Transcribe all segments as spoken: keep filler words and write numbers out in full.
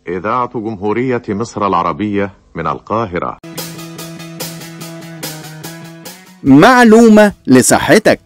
إذاعة جمهورية مصر العربية من القاهرة. معلومة لصحتك.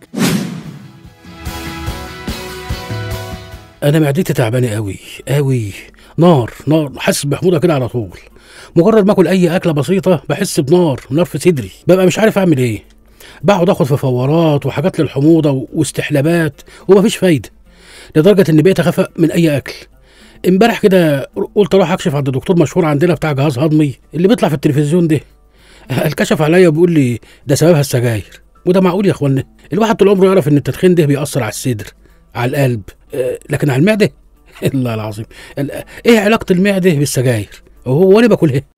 انا معدتي تعبانه قوي قوي، نار نار، حاسس بحموضه كده على طول. مجرد ما اكل اي اكله بسيطه بحس بنار نار في صدري، ببقى مش عارف اعمل ايه. بقعد اخد في فورات وحاجات للحموضه واستحلابات ومفيش فايده، لدرجه اني بقيت اخاف من اي اكل. امبارح كده قلت اروح اكشف عند دكتور مشهور عندنا بتاع جهاز هضمي اللي بيطلع في التلفزيون ده. الكشف عليا وبيقول لي ده سببها السجاير. وده معقول يا اخوانا؟ الواحد طول عمره يعرف ان التدخين ده بيأثر على الصدر، على القلب، أه لكن على المعده الله العظيم. ايه علاقه المعده بالسجاير؟ هو انا باكل ايه؟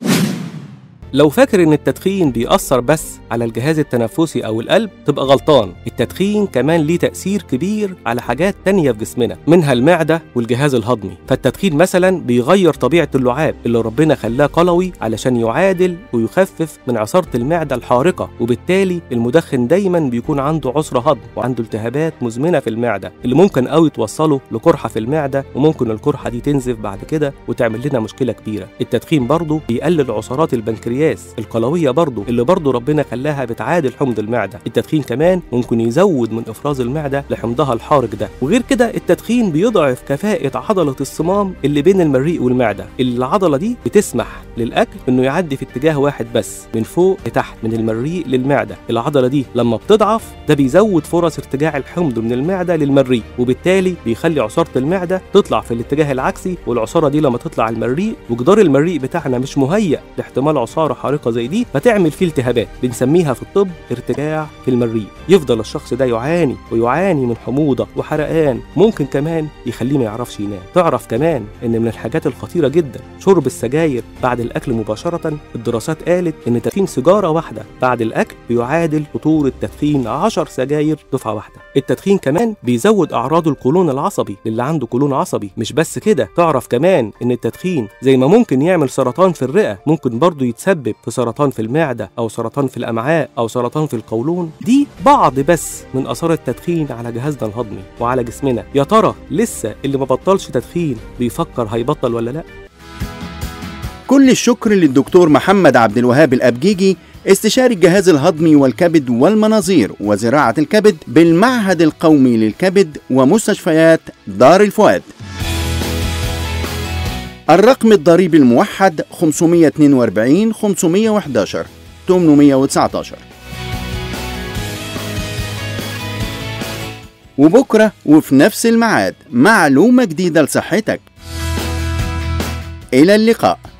لو فاكر ان التدخين بيأثر بس على الجهاز التنفسي او القلب تبقى غلطان. التدخين كمان ليه تأثير كبير على حاجات تانية في جسمنا، منها المعدة والجهاز الهضمي. فالتدخين مثلا بيغير طبيعة اللعاب اللي ربنا خلاه قلوي علشان يعادل ويخفف من عصارة المعدة الحارقة، وبالتالي المدخن دايما بيكون عنده عسر هضم وعنده التهابات مزمنة في المعدة اللي ممكن قوي توصله لقرحة في المعدة، وممكن القرحة دي تنزف بعد كده وتعمل لنا مشكلة كبيرة. التدخين برضه بيقلل عصارات البنكرياس القلوية برضو اللي برضو ربنا خلاها بتعادل حمض المعدة. التدخين كمان ممكن يزود من إفراز المعدة لحمضها الحارق ده. وغير كده التدخين بيضعف كفاءة عضلة الصمام اللي بين المريء والمعدة. العضلة دي بتسمح للأكل إنه يعدي في اتجاه واحد بس، من فوق لتحت، من المريء للمعدة. العضلة دي لما بتضعف ده بيزود فرص ارتجاع الحمض من المعدة للمريء، وبالتالي بيخلي عصارة المعدة تطلع في الاتجاه العكسي. والعصارة دي لما تطلع المريء وجدار المريء بتاعنا مش مهيأ لاحتمال عصارة حارقة زي دي، فتعمل فيه التهابات بنسميها في الطب ارتجاع في المريء. يفضل الشخص ده يعاني ويعاني من حموضة وحرقان، ممكن كمان يخليه ما يعرفش ينام. تعرف كمان ان من الحاجات الخطيرة جدا شرب السجاير بعد الاكل مباشرة. الدراسات قالت ان تدخين سيجارة واحدة بعد الاكل بيعادل خطورة تدخين عشر سجاير دفعة واحدة. التدخين كمان بيزود اعراض القولون العصبي للي عنده قولون عصبي. مش بس كده، تعرف كمان ان التدخين زي ما ممكن يعمل سرطان في الرئة، ممكن برضو يتسبب في سرطان في المعدة أو سرطان في الأمعاء أو سرطان في القولون. دي بعض بس من آثار التدخين على جهازنا الهضمي وعلى جسمنا. يا ترى لسه اللي ما بطلش تدخين بيفكر هيبطل ولا لا؟ كل الشكر للدكتور محمد عبد الوهاب الأبجيجي، استشاري الجهاز الهضمي والكبد والمناظير وزراعة الكبد بالمعهد القومي للكبد ومستشفيات دار الفؤاد. الرقم الضريبي الموحد خمسمائة واثنين وأربعين خمسمائة وأحد عشر ثمانمائة وتسعة عشر. وبكرة وفي نفس الميعاد معلومة جديدة لصحتك. إلى اللقاء.